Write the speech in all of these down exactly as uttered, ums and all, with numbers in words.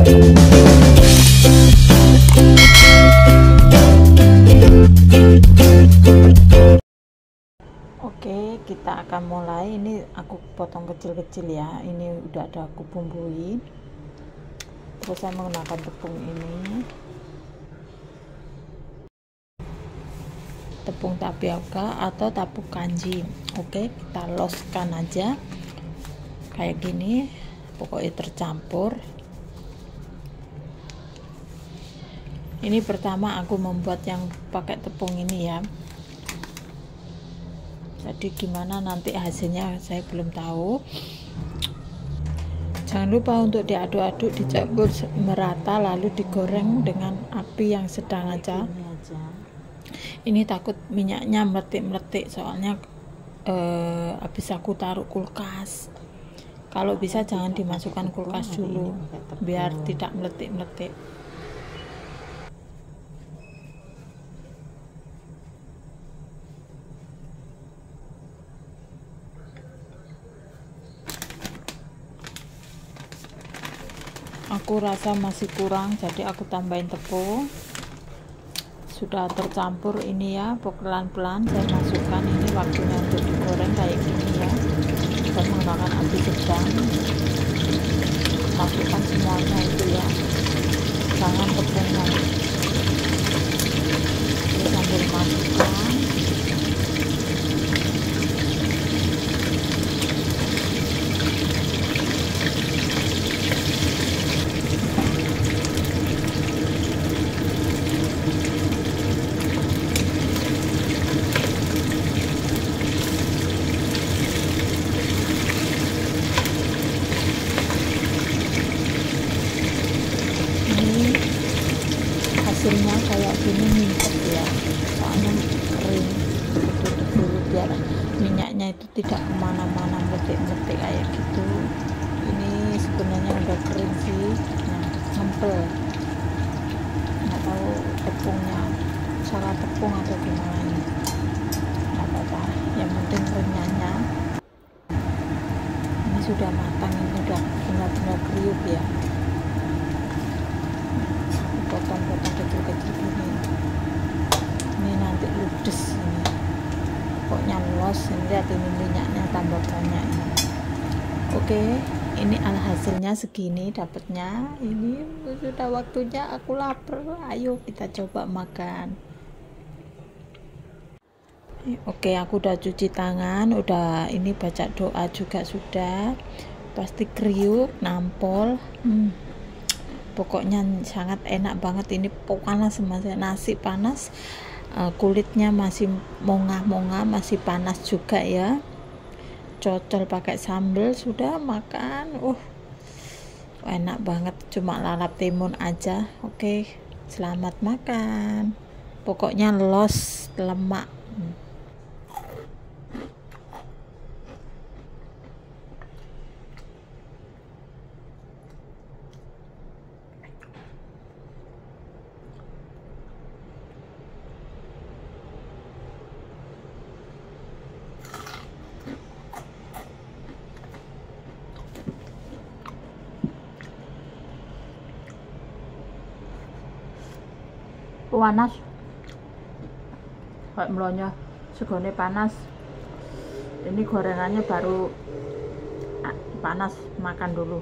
Oke, kita akan mulai. Ini aku potong kecil-kecil ya. Ini udah ada aku bumbui. Terus saya menggunakan tepung ini, tepung tapioka atau tepung kanji. Oke, kita loskan aja kayak gini, pokoknya tercampur. Ini pertama aku membuat yang pakai tepung ini ya, jadi gimana nanti hasilnya saya belum tahu. Jangan lupa untuk diaduk-aduk, dicampur merata, lalu digoreng dengan api yang sedang aja. Ini takut minyaknya meletik-meletik, soalnya eh, habis aku taruh kulkas. Kalau bisa jangan dimasukkan kulkas dulu biar tidak meletik-meletik. Aku rasa masih kurang, jadi aku tambahin tepung. Sudah tercampur ini ya, pelan-pelan saya masukkan. Ini waktunya untuk digoreng kayak gini ya. Saya menggunakan api sedang. Masukkan semuanya itu ya, jangan tepungnya. Terus sambil masukkan. Hasilnya kayak gini ngimpet ya, soalnya kering. Tutup dulu biar minyaknya itu tidak kemana-mana, meletik-meletik kayak gitu. Ini sebenarnya udah kering sih, nah ngempel. Nggak tahu tepungnya salah tepung atau gimana, ini nggak apa-apa, yang penting renyahnya. Ini sudah matang, ini udah benar-benar kriuk ya. Potong-potong kecil-kecil gini. Ini nanti ludes ini, pokoknya los. Ini lihat, ini minyaknya tambah banyak ini. Oke, ini alhasilnya segini dapatnya. Ini sudah waktunya aku lapar. Ayo kita coba makan. Oke, aku udah cuci tangan, udah ini baca doa juga sudah. Pasti kriuk, nampol. Hmm. Pokoknya sangat enak banget. Ini panas, masih nasi panas, uh, kulitnya masih mongah-mongah, masih panas juga ya. Cocol pakai sambal, sudah makan. Uh, enak banget, cuma lalap timun aja. Oke, selamat makan. Pokoknya los lemak. Hmm. Panas kayak melonyo, segone panas. Ini gorengannya baru panas, makan dulu.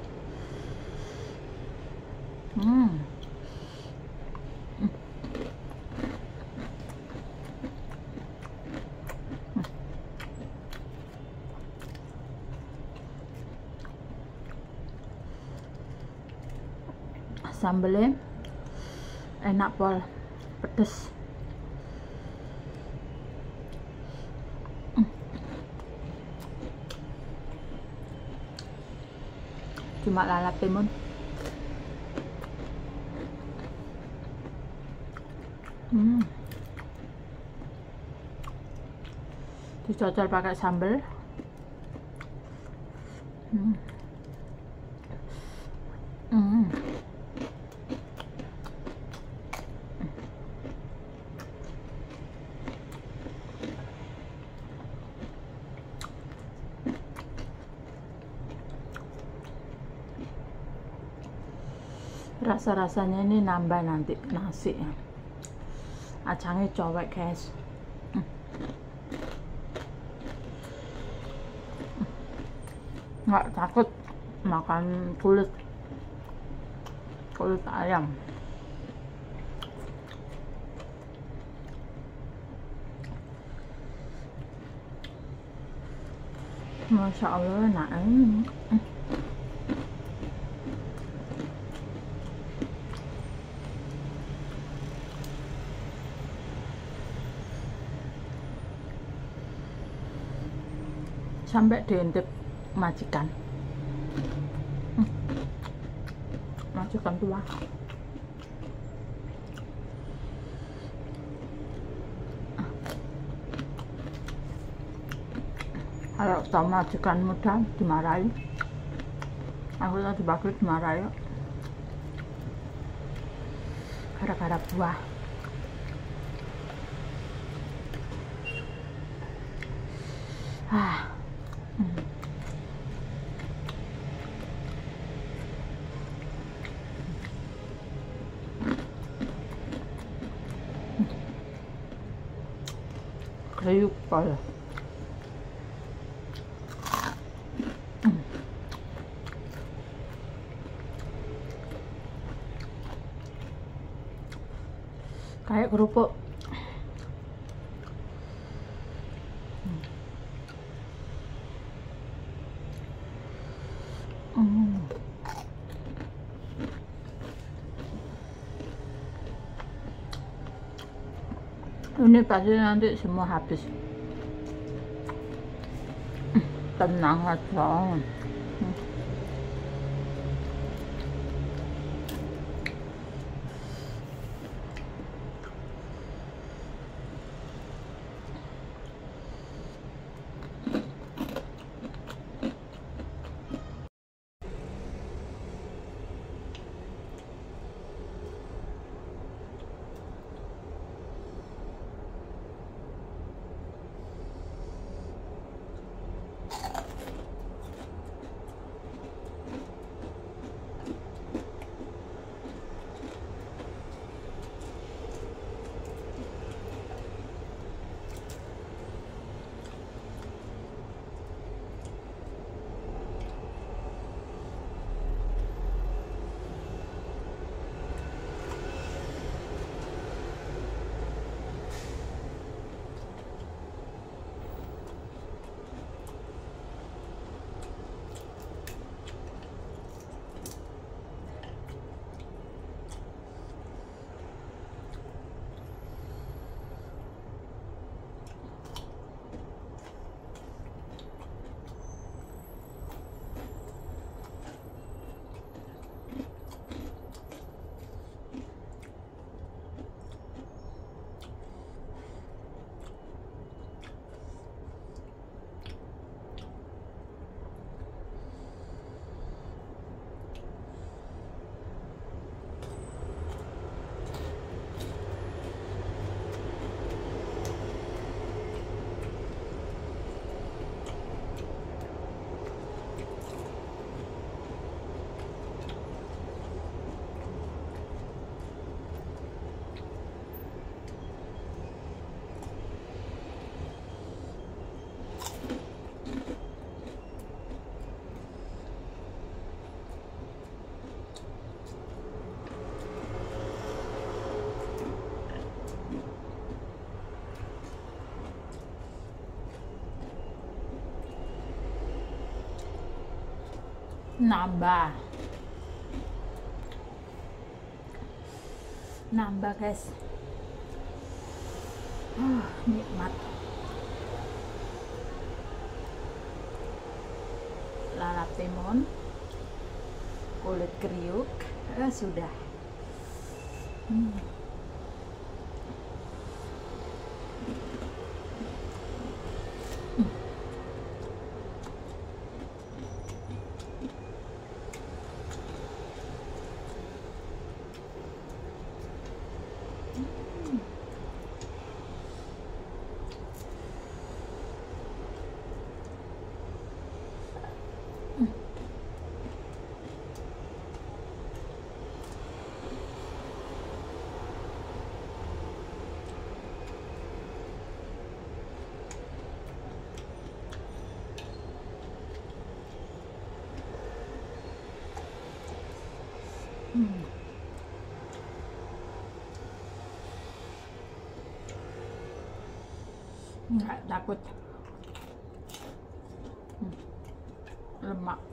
hmm. Sambelnya enak pol, pedes. Cuma lalap timun. hmm. Dicocol pakai sambal. hmm. Hmm. Rasa-rasanya ini nambah nanti nasi ya. Acangnya cowek guys. Nggak takut makan kulit kulit ayam. Masya Allah enak. Sampai diintip majikan majikan tua. Kalau sama majikan muda dimarahi, aku tadi pagi dimarahi gara-gara buah. Ah. Hmm. Kriuk pala. Hmm. Kayak kerupuk. Hmm. Ini pasti nanti semua habis. Tenang aja. Nambah nambah guys. uh, nikmat. Lalap timun, kulit kriuk, eh, sudah. hmm. Hmm. Nggak takut hmm. lemak.